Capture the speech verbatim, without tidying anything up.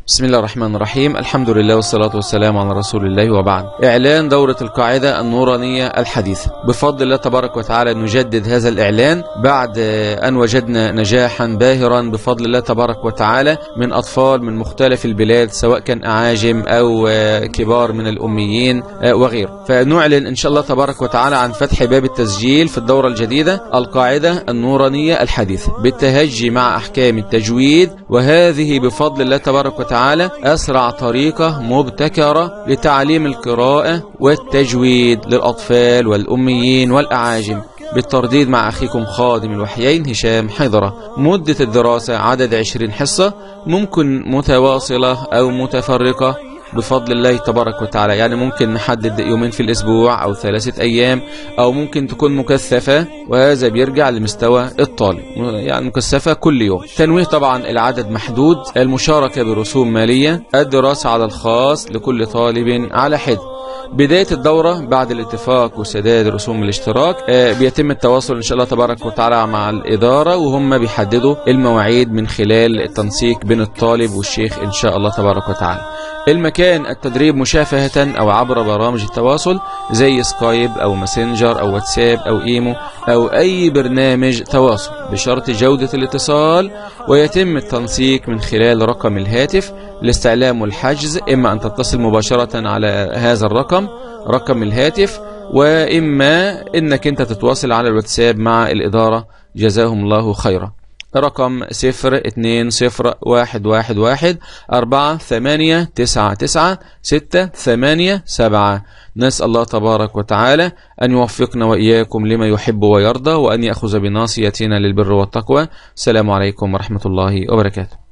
بسم الله الرحمن الرحيم. الحمد لله والصلاة والسلام على رسول الله، وبعد. إعلان دورة القاعدة النورانية الحديثة. بفضل الله تبارك وتعالى نجدد هذا الإعلان بعد أن وجدنا نجاحا باهرا بفضل الله تبارك وتعالى من أطفال من مختلف البلاد، سواء كان أعاجم أو كبار من الأميين وغيره. فنعلن إن شاء الله تبارك وتعالى عن فتح باب التسجيل في الدورة الجديدة القاعدة النورانية الحديثة بالتهجي مع أحكام التجويد، وهذه بفضل الله تبارك وتعالى تعالى أسرع طريقة مبتكرة لتعليم القراءة والتجويد للأطفال والأميين والأعاجم، بالترديد مع أخيكم خادم الوحيين هشام حيدرة. مدة الدراسة عدد عشرين حصة، ممكن متواصلة أو متفرقة بفضل الله تبارك وتعالى. يعني ممكن نحدد يومين في الأسبوع أو ثلاثة أيام، أو ممكن تكون مكثفة، وهذا بيرجع لمستوى الطالب، يعني مكثفة كل يوم. تنويه طبعا العدد محدود، المشاركة برسوم مالية، الدراسة على الخاص لكل طالب على حد. بداية الدورة بعد الاتفاق وسداد رسوم الاشتراك آه بيتم التواصل إن شاء الله تبارك وتعالى مع الإدارة، وهم بيحددوا المواعيد من خلال التنسيق بين الطالب والشيخ إن شاء الله تبارك وتعالى. المكان التدريب مشافهة أو عبر برامج التواصل زي سكايب أو ماسنجر أو واتساب أو إيمو أو أي برنامج تواصل، بشرط جودة الاتصال، ويتم التنسيق من خلال رقم الهاتف الاستعلام والحجز. إما أن تتصل مباشرة على هذا الرقم رقم الهاتف، وإما إنك أنت تتواصل على الواتساب مع الإدارة جزاهم الله خيرا. رقم صفر اتنين صفر واحد واحد واحد أربعة ثمانية تسعة تسعة ستة ثمانية سبعة. نسأل الله تبارك وتعالى أن يوفقنا وإياكم لما يحب ويرضى، وأن يأخذ بناصيتنا للبر والتقوى. السلام عليكم ورحمة الله وبركاته.